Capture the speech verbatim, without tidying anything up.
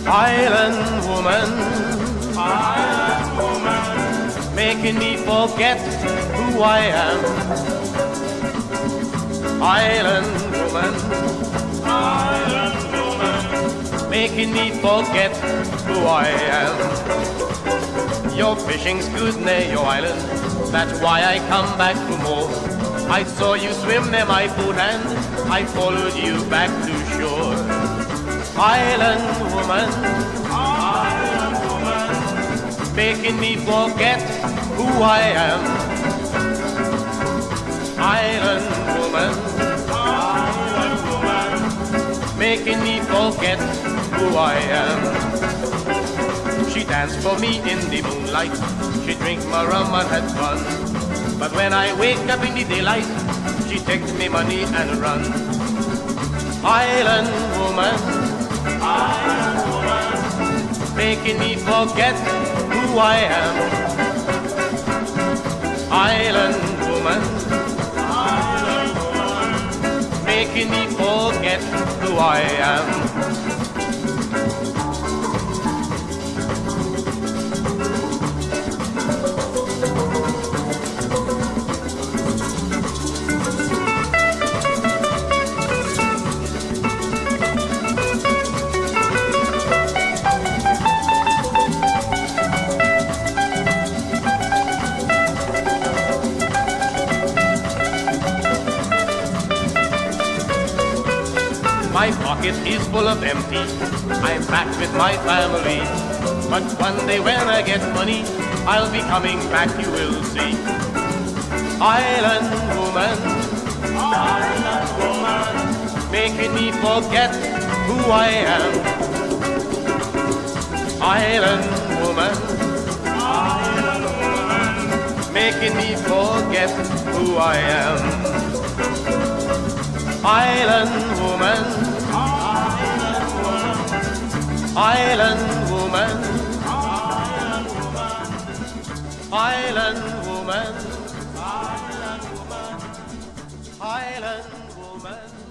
Island woman, Island woman, making me forget who I am. Island woman, Island woman, making me forget who I am. Your fishing's good near your island, that's why I come back for more. I saw you swim near my boat and I followed you back to shore. Island woman, Island woman, making me forget who I am. Island woman, Island woman, making me forget who I am. She danced for me in the moonlight, she drink my rum and had fun. But when I wake up in the daylight, she takes me money and run. Island woman, Island woman, making me forget who I am. Island woman, Island woman, making me forget who I am. My pocket is full of empty, I'm back with my family. But one day when I get money, I'll be coming back, you will see. Island woman, Island woman, making me forget who I am. Island woman, Island woman, making me forget who I am. Island woman, Island woman, island woman, Island woman, island woman, Island woman. island woman.